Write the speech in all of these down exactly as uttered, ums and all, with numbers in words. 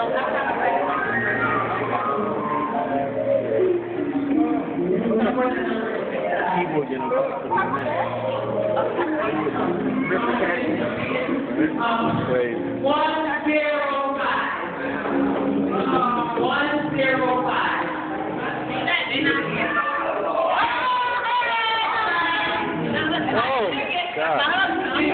Keyboard getting Um, one zero five. Uh, one zero five. Oh my God.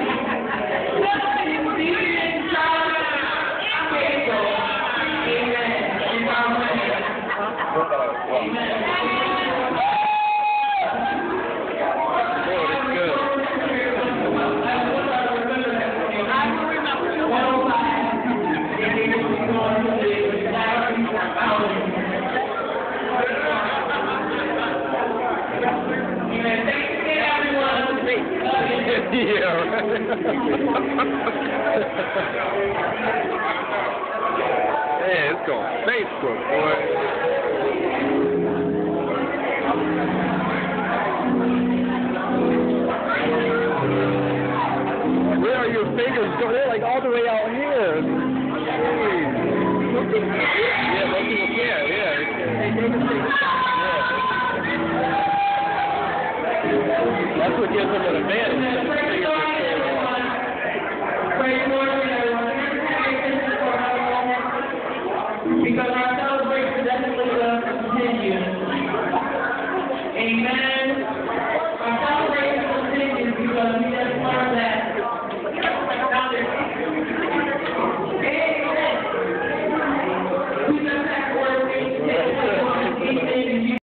Yeah. Hey, it's going Facebook, boy. Where are your fingers going? They're like all the way out here. Jeez. Yeah, most people can. Yeah. Yeah. That's what gives them an advantage.